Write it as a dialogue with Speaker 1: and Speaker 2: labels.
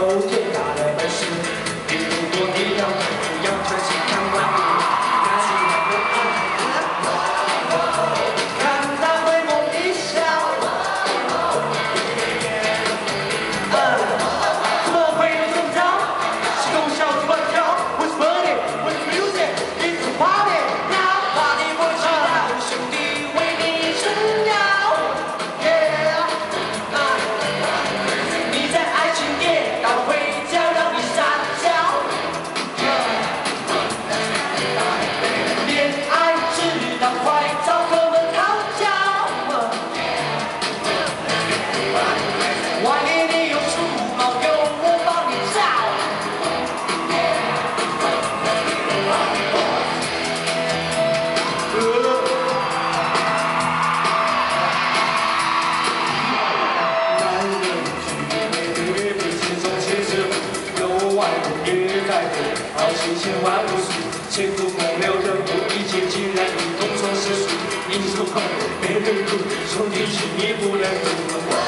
Speaker 1: 有最大的本事。比如多低调，不要专心看外物，那是我的爱。看他回眸一笑，怎么会有这么着？是从小就乱跳 ，What's funny? What's music? It's a party. Now party 我知道，兄弟为你撑腰。Yeah， 你在爱情跌倒回家，让你撒娇。恋爱直到快找哥们讨教。外面你有除毛，有我帮你照。男人去别不轻松牵手，有外国也在走，好心千万不输，前途空留人物，一切竟然一同从世俗，英雄后被人辱，兄弟情义不能渡。